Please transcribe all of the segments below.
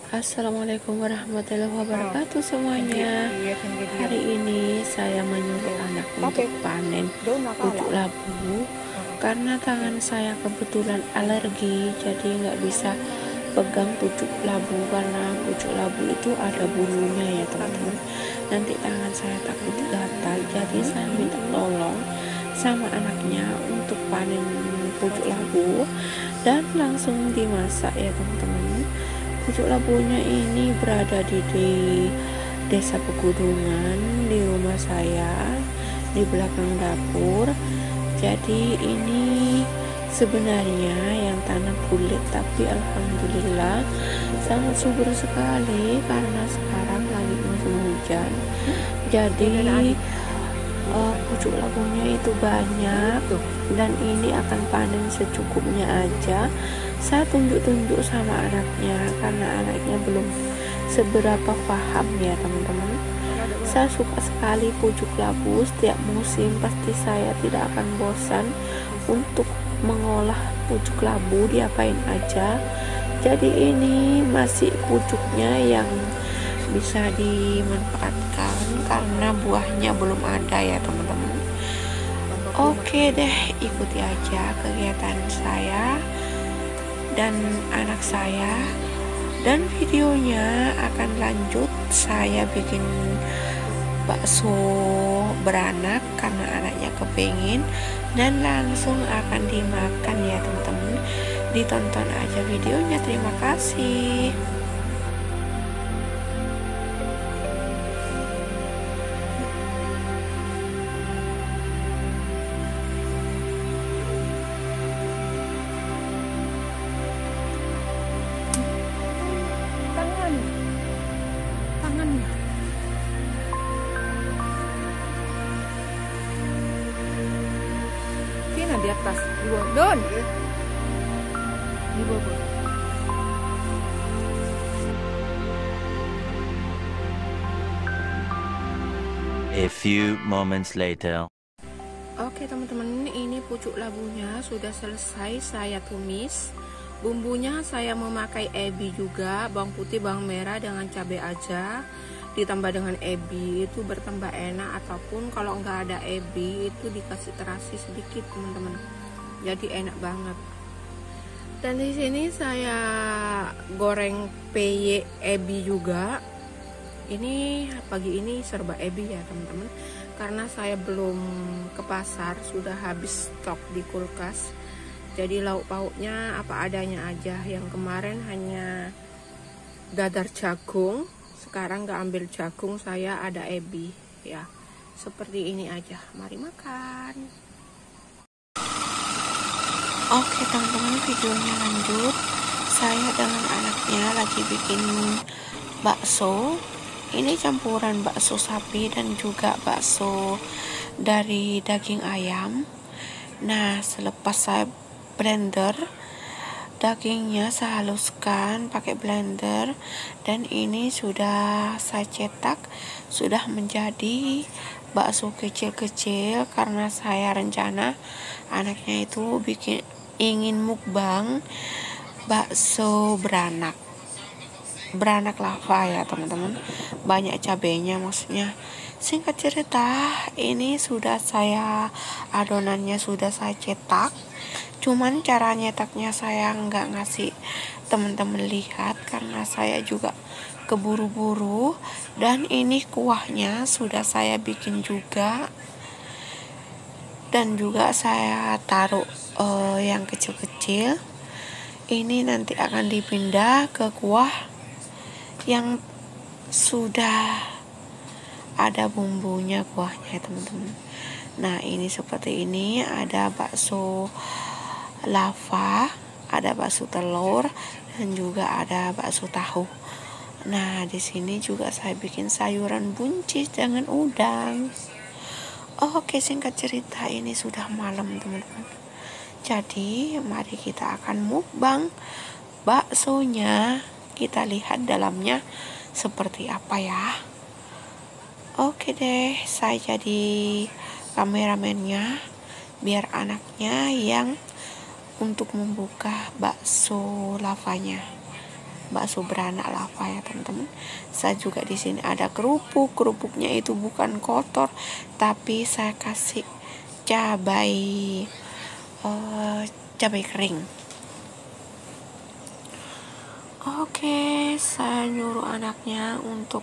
Assalamualaikum warahmatullahi wabarakatuh semuanya. Hari ini saya menyuruh anak untuk panen pucuk labu karena tangan saya kebetulan alergi, jadi nggak bisa pegang pucuk labu karena pucuk labu itu ada bulunya ya teman-teman. Nanti tangan saya takut gatal, jadi saya minta tolong sama anaknya untuk panen pucuk labu dan langsung dimasak ya teman-teman. Pucuk labunya ini berada di desa pegunungan di rumah saya, di belakang dapur. Jadi ini sebenarnya yang tanah kulit, tapi alhamdulillah sangat subur sekali karena sekarang lagi musim hujan. Jadi pucuk labunya itu banyak dan ini akan panen secukupnya aja. Saya tunjuk-tunjuk sama anaknya karena anaknya belum seberapa paham ya teman-teman. Saya suka sekali pucuk labu, setiap musim pasti saya tidak akan bosan untuk mengolah pucuk labu, diapain aja. Jadi ini masih pucuknya yang bisa dimanfaatkan karena buahnya belum ada ya teman-teman. Oke deh, ikuti aja kegiatan saya dan anak saya, dan videonya akan lanjut. Saya bikin bakso beranak karena anaknya kepingin, dan langsung akan dimakan ya teman-teman. Ditonton aja videonya. Terima kasih. Tangannya Vina di atas, di bawah, Don, di bawah. A few moments later. Oke teman-teman, ini pucuk labunya sudah selesai saya tumis. Bumbunya saya memakai ebi juga, bawang putih, bawang merah dengan cabai aja. Ditambah dengan ebi itu bertambah enak, ataupun kalau nggak ada ebi itu dikasih terasi sedikit teman-teman. Jadi enak banget. Dan di sini saya goreng peye ebi juga. Ini pagi ini serba ebi ya teman-teman, karena saya belum ke pasar, sudah habis stok di kulkas. Jadi lauk pauknya apa adanya aja. Yang kemarin hanya dadar jagung, sekarang nggak ambil jagung, saya ada ebi ya. Seperti ini aja, mari makan. Oke teman-teman, videonya lanjut. Saya dengan anaknya lagi bikin bakso. Ini campuran bakso sapi dan juga bakso dari daging ayam. Nah, selepas saya blender, dagingnya saya haluskan pakai blender, dan ini sudah saya cetak, sudah menjadi bakso kecil-kecil karena saya rencana anaknya itu ingin mukbang bakso beranak lava ya teman-teman, banyak cabenya maksudnya. Singkat cerita, ini sudah saya adonannya sudah saya cetak, cuman cara nyetaknya saya nggak ngasih teman-teman lihat karena saya juga keburu-buru. Dan ini kuahnya sudah saya bikin juga, dan juga saya taruh yang kecil-kecil. Ini nanti akan dipindah ke kuah yang sudah ada bumbunya, kuahnya teman-teman. Nah, ini seperti ini, ada bakso lava, ada bakso telur, dan juga ada bakso tahu. Nah, di sini juga saya bikin sayuran buncis dengan udang. Oke, singkat cerita, ini sudah malam teman-teman. Jadi mari kita akan mukbang baksonya. Kita lihat dalamnya seperti apa ya. Oke deh, saya jadi kameramennya, biar anaknya yang untuk membuka bakso lavanya. bakso beranak lava ya teman-teman. Saya juga di sini ada kerupuknya itu bukan kotor, tapi saya kasih cabai kering. Oke, saya nyuruh anaknya untuk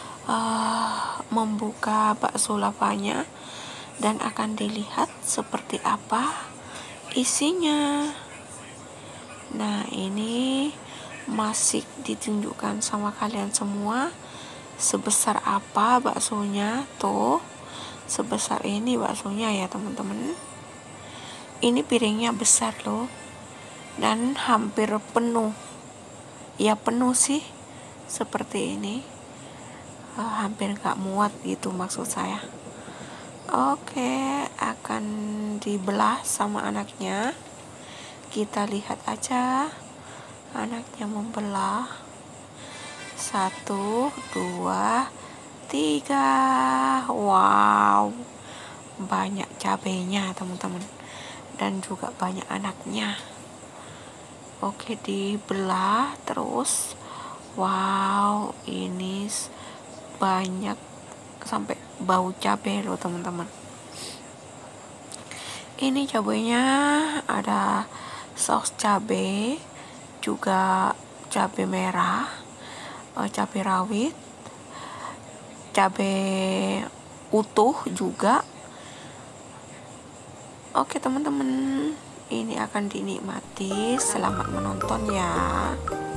membuka bakso lavanya dan akan dilihat seperti apa isinya. Nah, ini masih ditunjukkan sama kalian semua sebesar apa baksonya. Tuh, sebesar ini baksonya ya teman-teman. Ini piringnya besar loh, dan hampir penuh. Ya penuh sih, seperti ini. Hampir gak muat gitu maksud saya. Oke, akan dibelah sama anaknya. Kita lihat aja anaknya membelah. 1, 2, 3. Wow, banyak cabenya teman-teman, dan juga banyak anaknya. Oke, dibelah terus. Wow, ini banyak sampai bau cabai loh teman-teman. Ini cabenya ada saus cabai, juga cabai merah, cabai rawit, cabai utuh juga. Oke teman-teman, ini akan dinikmati. Selamat menonton ya.